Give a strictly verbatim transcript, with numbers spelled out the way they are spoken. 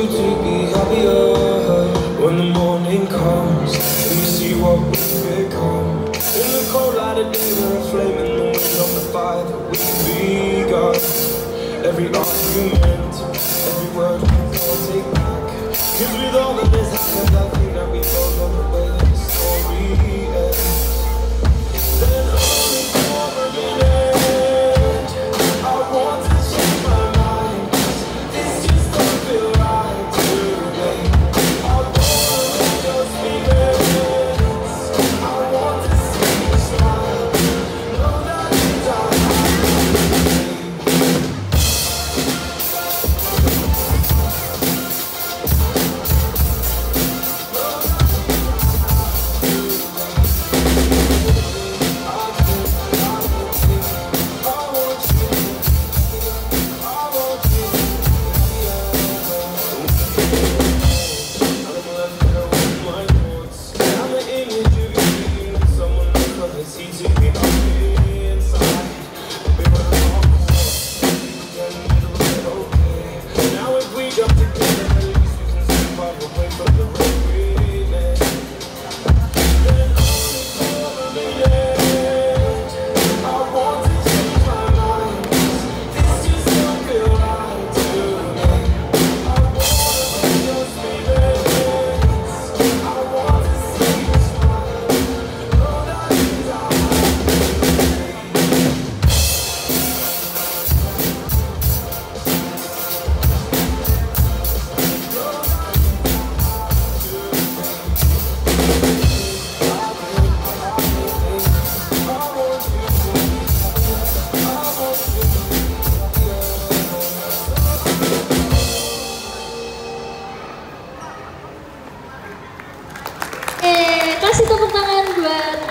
you to be happier when the morning comes and you see what we've become. In the cold light of day, we're a flame in the wind of the fire that we've begun. Every argument, every word we can't take back. Cause with all that has happened, I think that we both know the way that the story ends. Then only for a minute, I want to change my mind. This just don't feel right to me. I wanna make your spirits, I want to see you smile. Know that you don't have to be. Kasih tepuk tangan buat